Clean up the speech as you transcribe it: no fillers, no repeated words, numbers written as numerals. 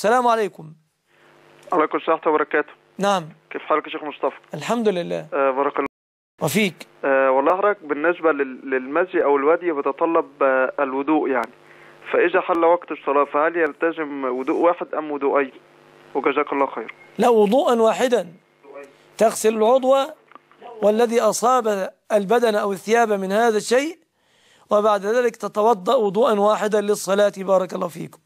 السلام عليكم. عليكم السلام ورحمة الله وبركاته. نعم. كيف حالك يا شيخ مصطفى؟ الحمد لله. بارك الله وفيك. والله حضرتك بالنسبة للمزي أو الودي بتطلب الوضوء يعني، فإذا حل وقت الصلاة فهل يلتزم وضوء واحد أم وضوءين؟ وجزاك الله خير. لا، وضوءا واحدا، تغسل العضو والذي أصاب البدن أو الثياب من هذا الشيء، وبعد ذلك تتوضأ وضوءا واحدا للصلاة. بارك الله فيكم.